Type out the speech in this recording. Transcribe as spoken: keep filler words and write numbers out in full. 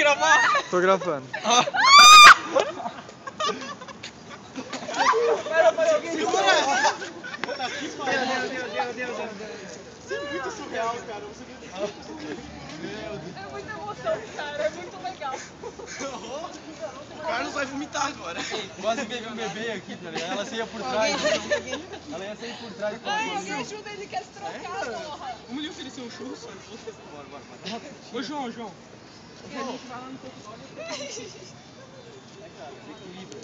gravar? Tô gravando. Ah. Para, para, alguém segura! Tá aqui, para. Deu, deu, deu, deu, deu. Isso é muito surreal, cara. Você viu que Meu Deus. É muita emoção, cara. É muito legal. O Carlos vai vomitar agora. Quase teve um bebê aqui, tá ligado? Ela saía por trás. Ela ia sair por trás. Ai, alguém ajuda ele, quer se trocar, porra. Vamos lhe oferecer um churros? Bora, bora, bora. Ô, João, João. E a gente vai lá no